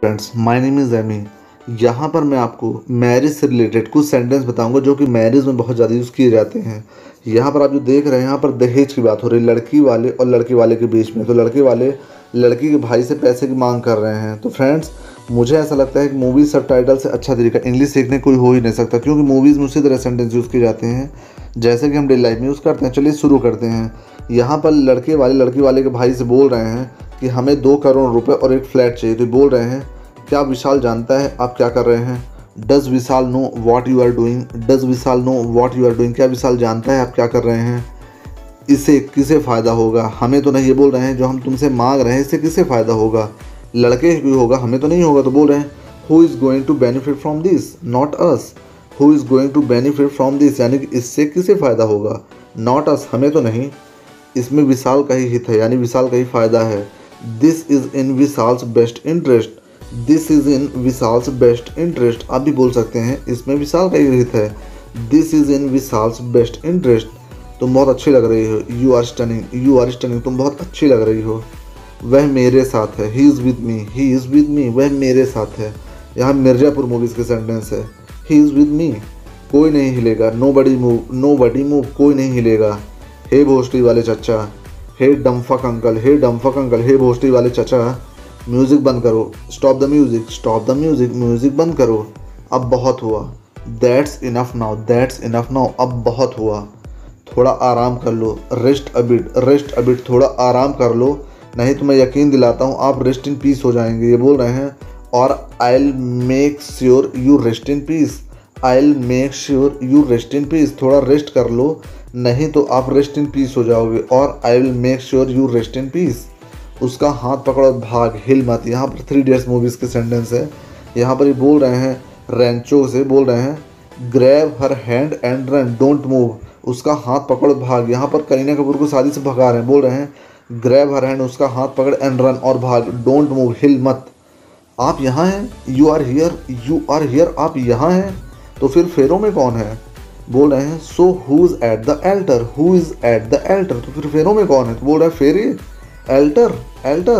Friends, my name is Amy. यहाँ पर मैं आपको मैरिज से रिलेटेड कुछ सेंटेंस बताऊंगा जो कि मैरिज में बहुत ज़्यादा यूज़ किए जाते हैं। यहाँ पर आप जो देख रहे हैं, यहाँ पर दहेज की बात हो रही है लड़की वाले और लड़के वाले के बीच में। तो लड़के वाले लड़की के भाई से पैसे की मांग कर रहे हैं। तो फ्रेंड्स, मुझे ऐसा लगता है कि मूवी सबटाइटल से अच्छा तरीका इंग्लिश सीखने कोई हो ही नहीं सकता, क्योंकि मूवीज़ में उसी तरह सेंटेंस यूज़ किए जाते हैं जैसे कि हम डेली लाइफ में यूज़ करते हैं। चलिए शुरू करते हैं। यहाँ पर लड़के वाले लड़की वाले के भाई से बोल रहे हैं कि हमें 2 करोड़ रुपए और एक फ्लैट चाहिए। तो बोल रहे हैं, क्या विशाल जानता है आप क्या कर रहे हैं? Does Vishal know what you are doing? Does Vishal know what you are doing? क्या विशाल जानता है आप क्या कर रहे हैं? इससे किसे फ़ायदा होगा? हमें तो नहीं। ये बोल रहे हैं जो हम तुमसे मांग रहे हैं इससे किसे फ़ायदा होगा? लड़के को होगा, हमें तो नहीं होगा। तो बोल रहे हैं who is going to benefit from this, not us. Who is going to benefit from this, यानी कि इससे किसे फ़ायदा होगा? नॉट अस, हमें तो नहीं। इसमें विशाल का ही हित है, यानी विशाल का ही फ़ायदा है। This is in Vishal's best interest. This is in Vishal's best interest. आप भी बोल सकते हैं इसमें विशाल का ही हित है। This is in Vishal's best interest. तुम बहुत अच्छी लग रही हो। You are stunning, you are stunning, तुम बहुत अच्छी लग रही हो। वह मेरे साथ है। He is with me, he is with me, वह मेरे साथ है। यहाँ मिर्ज़ापुर मूवीज़ के सेंटेंस है। ही इज़ विद मी, कोई नहीं हिलेगा। Nobody move, nobody move, कोई नहीं हिलेगा। हे भोसड़ी वाले चचा, हे डम्फक अंकल, हे डम्फक अंकल, हे भोसड़ी वाले चचा, म्यूज़िक बंद करो। Stop the music, stop the music, music बंद करो। अब बहुत हुआ। That's enough now, that's enough now, अब बहुत हुआ। थोड़ा आराम कर लो। Rest a bit, rest a bit, थोड़ा आराम कर लो, नहीं तो मैं यकीन दिलाता हूँ आप रेस्ट इन पीस हो जाएंगे। ये बोल रहे हैं और I will make sure you rest in peace. I will make sure you rest in peace, थोड़ा रेस्ट कर लो, नहीं तो आप रेस्ट इन पीस हो जाओगे। और I will make sure you rest in peace. उसका हाथ पकड़ो, भाग, हिल मत। यहाँ पर 3 इडियट्स मूवीज़ के सेंटेंस है। यहाँ पर ये बोल रहे हैं रेंचो से, बोल रहे हैं grab her hand and run, don't move. उसका हाथ पकड़, भाग। यहाँ पर करीना कपूर को शादी से भगा रहे हैं। बोल रहे हैं ग्रैब हर हैंड, उसका हाथ पकड़, एंड रन, और भाग। डोंट मूव, हिल मत। आप यहाँ हैं, you are here, you are here, आप यहाँ हैं। तो फिर फेरों में कौन है? बोल रहे हैं so who is at the altar, who is at the altar. तो फिर फेरों में कौन है? तो बोल रहे हैं फेरे, एल्टर, एल्टर,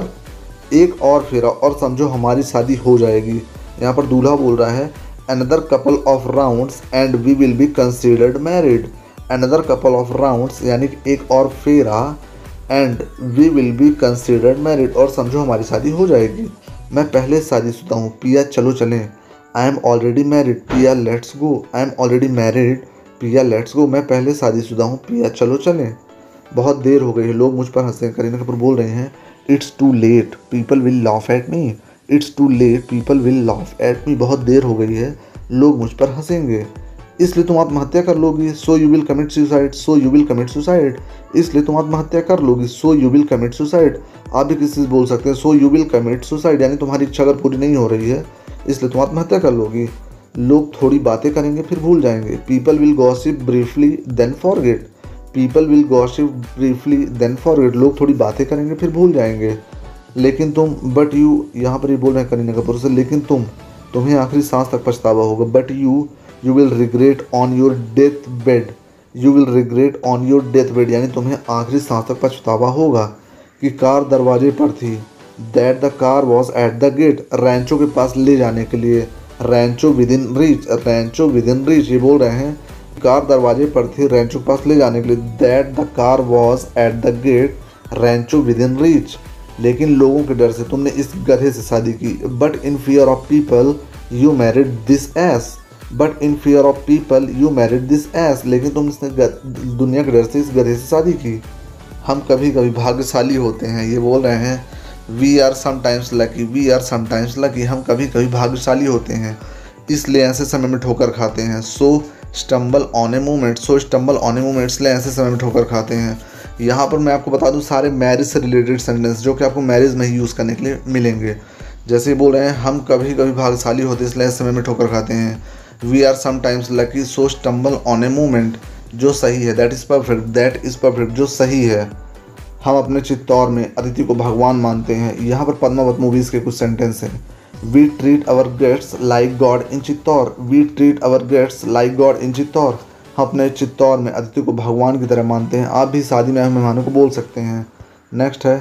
एक और फेरा और समझो हमारी शादी हो जाएगी। यहाँ पर दूल्हा बोल रहा है another couple of rounds and we will be considered married. Another couple of rounds, यानी कि एक और फेरा, and we will be considered married, और समझो हमारी शादी हो जाएगी। मैं पहले शादीशुदा हूँ, पिया चलो चलें। आई एम ऑलरेडी मैरिड, पिया let's go. I am already married, पिया लेट्स गो, मैं पहले शादीशुदा हूँ, पिया चलो चलें। बहुत देर हो गई है, लोग मुझ पर हंसे। करीना कपूर बोल रहे हैं it's too late, people will laugh at me. It's too late, people will laugh at me, बहुत देर हो गई है, लोग मुझ पर हंसेंगे, इसलिए तुम आत्महत्या कर लोगी। So you will commit suicide, so you will commit suicide, इसलिए तुम आत्महत्या कर लोगी। So you will commit suicide. आप भी किसी से बोल सकते हैं so you will commit suicide, यानी तुम्हारी इच्छा अगर पूरी नहीं हो रही है इसलिए तुम आत्महत्या कर लोगी। लोग थोड़ी बातें करेंगे फिर भूल जाएंगे। People will gossip briefly then forget. People will gossip briefly then forget, लोग थोड़ी बातें करेंगे फिर भूल जाएंगे। लेकिन तुम, बट यू, यहाँ पर ये बोल रहे हैं करीना कपूर से, लेकिन तुम्हें आखिरी सांस तक पछतावा होगा। But you will regret on your death bed. You will regret on your death bed, यानी तुम्हें आखिरी सांस तक पछतावा होगा कि कार दरवाजे पर थी। That the car was at the gate, Rancho के पास ले जाने के लिए। Rancho within reach, Rancho within reach, ये बोल रहे हैं कार दरवाजे पर थी रैंचो के पास ले जाने के लिए। That the car was at the gate, Rancho within reach. लेकिन लोगों के डर से तुमने इस गधे से शादी की। But in fear of people you married this ass. But in fear of people you married this ass, लेकिन तुम इसने दुनिया के डर से इस गधे से शादी की। हम कभी कभी भाग्यशाली होते हैं। ये बोल रहे हैं we are sometimes lucky, we are sometimes lucky, हम कभी कभी भाग्यशाली होते हैं इसलिए ऐसे समय में ठोकर खाते हैं। So stumble on a moment, so stumble on a moment, इसलिए ऐसे समय में ठोकर खाते हैं। यहाँ पर मैं आपको बता दूँ सारे मैरिज से रिलेटेड सेंटेंस जो कि आपको मैरिज में ही यूज़ करने के लिए मिलेंगे। जैसे बोल रहे हैं हम कभी कभी भाग्यशाली होते हैं इसलिए ऐसे समय में ठोकर खाते हैं। We are sometimes lucky, so stumble on a moment, जो सही है, that is perfect, that is perfect, जो सही है। हम अपने चित्तौड़ में अतिथि को भगवान मानते हैं। यहाँ पर पद्मावत मूवीज़ के कुछ सेंटेंस हैं। We treat our guests like God in Chittor, we treat our guests like God in Chittor, हम अपने चित्तौड़ में अतिथि को भगवान की तरह मानते हैं। आप भी शादी में मेहमानों को बोल सकते हैं। नेक्स्ट है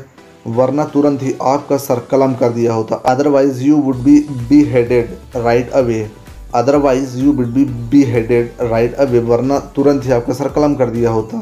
वरना तुरंत ही आपका सर कलम कर दिया होता। Otherwise you would be headed right away. Otherwise you would be headed right away, वरना तुरंत ही आपका सर कलम कर दिया होता।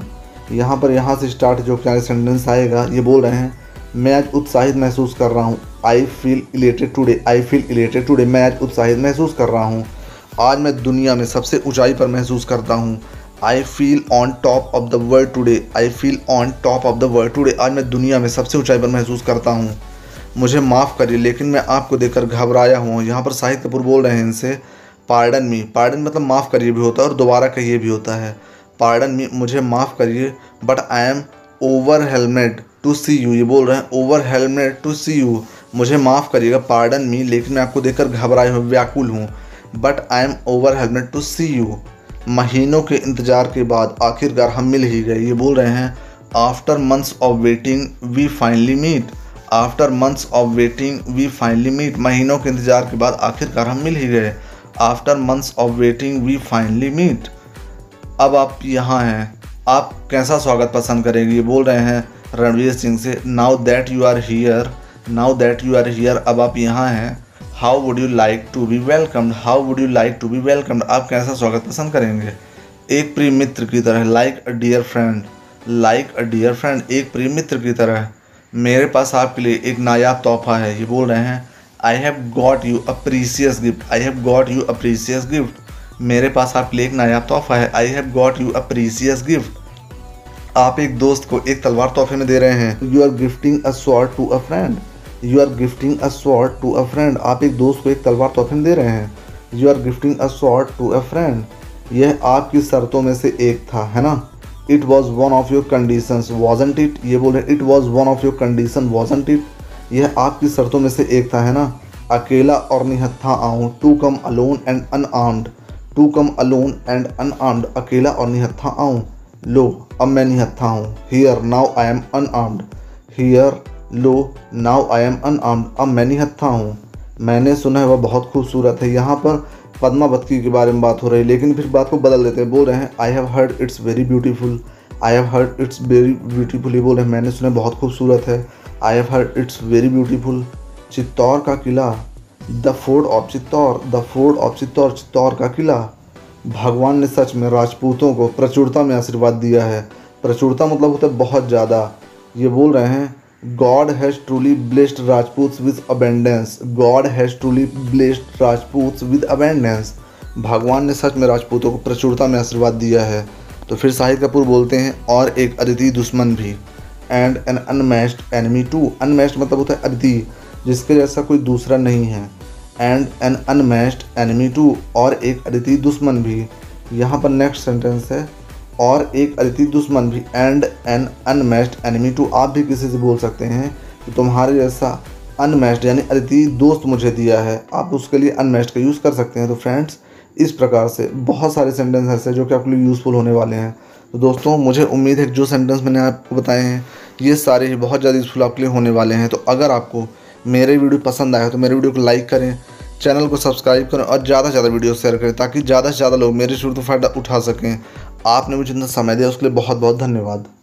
यहाँ से स्टार्ट जो क्या सेंटेंस आएगा, ये बोल रहे हैं मैं आज उत्साहित महसूस कर रहा हूँ। I feel elated today. I feel elated today, मैं आज उत्साहित महसूस कर रहा हूँ। आज मैं दुनिया में सबसे ऊंचाई पर महसूस करता हूँ। I feel on top of the world today. I feel on top of the world today, आज मैं दुनिया में सबसे ऊंचाई पर महसूस करता हूँ। मुझे माफ़ करिए लेकिन मैं आपको देखकर घबराया हूँ। यहाँ पर शाहिद कपूर बोल रहे हैं इनसे पार्डन मी। पार्डन मतलब माफ़ करिए भी होता है और दोबारा कहिए भी होता है। पार्डन मी, मुझे माफ़ करिए, but I am overwhelmed to see you. ये बोल रहे हैं ओवरवेल्मेड टू सी यू, मुझे माफ़ करिएगा पार्डन मी, लेकिन मैं आपको देखकर घबराया हूँ, व्याकुल हूँ। But I am overwhelmed to see you. महीनों के इंतज़ार के बाद आखिरकार हम मिल ही गए। ये बोल रहे हैं after months of waiting we finally meet. After months of waiting we finally meet, महीनों के इंतज़ार के बाद आखिरकार हम मिल ही गए। After months of waiting we finally meet. अब आप यहाँ हैं, आप कैसा स्वागत पसंद करेंगे। ये बोल रहे हैं रणवीर सिंह से now that you are here. Now that you are here, अब आप यहाँ हैं। How would you like to be welcomed. How would you like to be welcomed, आप कैसा स्वागत पसंद करेंगे। एक प्रिय मित्र की तरह, like a dear friend. Like a dear friend, एक प्रिय मित्र की तरह। मेरे पास आपके लिए एक नायाब तोहफा है। ये बोल रहे हैं I have got you a precious gift. I have got you a precious gift, मेरे पास आपके लिए एक नायाब तोहफा है। I have got you a precious gift, आप एक दोस्त को एक तलवार तोहफे में दे रहे हैं। You are gifting a sword to a friend. You are gifting a sword to a friend, आप एक दोस्त को एक तलवार तोहफे में दे रहे हैं। You are gifting a sword to a friend, यह आपकी शर्तों में से एक था, है ना। It was one of your conditions wasn't it. ये बोल रहे it was one of your condition wasn't it, यह आपकी शर्तों में से एक था, है ना। अकेला और निहत्था आऊँ, to come alone and unarmed. To come alone and unarmed, अकेला और निहत्था आऊँ। लो अब मैं निहत्था हूँ। Here now I am unarmed. Here लो नाउ आई एम अनआर्म्ड, अब मैं निहत्था हूँ। मैंने सुना है वह बहुत खूबसूरत है। यहाँ पर पद्मावती के बारे में बात हो रही है, लेकिन फिर बात को बदल देते हैं। बोल रहे हैं I have heard it's very beautiful. I have heard it's very beautiful, ये बोल रहे हैं मैंने सुना बहुत खूबसूरत है। I have heard it's very beautiful. Chittor का किला, the fort of Chittor. The fort of Chittor, Chittor का किला। भगवान ने सच में राजपूतों को प्रचुरता में आशीर्वाद दिया है। प्रचुरता मतलब होता है बहुत ज़्यादा। ये बोल रहे हैं God has truly blessed Rajputs with abundance. God has truly blessed Rajputs with abundance, भगवान ने सच में राजपूतों को प्रचुरता में आशीर्वाद दिया है। तो फिर शाहिद कपूर बोलते हैं और एक अद्वितीय दुश्मन भी। And an unmatched enemy too. Unmatched मतलब होता है अद्वितीय, जिसके जैसा कोई दूसरा नहीं है। And an unmatched enemy too, और एक अद्वितीय दुश्मन भी। यहाँ पर नेक्स्ट सेंटेंस है और एक अद्वितीय दुश्मन भी। And an unmatched enemy too, आप भी किसी से बोल सकते हैं कि तुम्हारे जैसा अनमैच्ड यानी अद्वितीय दोस्त मुझे दिया है, आप उसके लिए अनमैच्ड का यूज़ कर सकते हैं। तो फ्रेंड्स इस प्रकार से बहुत सारे सेंटेंस ऐसे जो कि आपके लिए यूज़फुल होने वाले हैं। तो दोस्तों मुझे उम्मीद है कि जो सेंटेंस मैंने आपको बताए हैं ये सारे ही बहुत ज़्यादा यूज़फुल आपके लिए होने वाले हैं। तो अगर आपको मेरे वीडियो पसंद आया तो मेरे वीडियो को लाइक करें, चैनल को सब्सक्राइब करें और ज़्यादा से ज़्यादा वीडियो शेयर करें, ताकि ज़्यादा से ज़्यादा लोग मेरे वीडियो का फ़ायदा उठा सकें। आपने मुझे इतना समय दिया उसके लिए बहुत बहुत धन्यवाद।